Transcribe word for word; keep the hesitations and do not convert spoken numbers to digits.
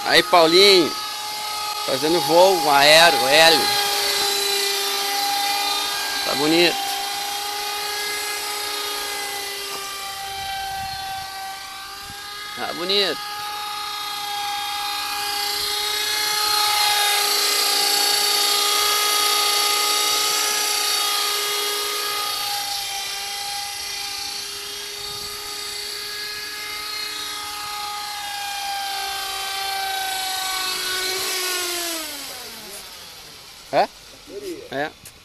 Aí, Paulinho, fazendo voo, um aero, hélio. Tá bonito. Tá bonito. É? É.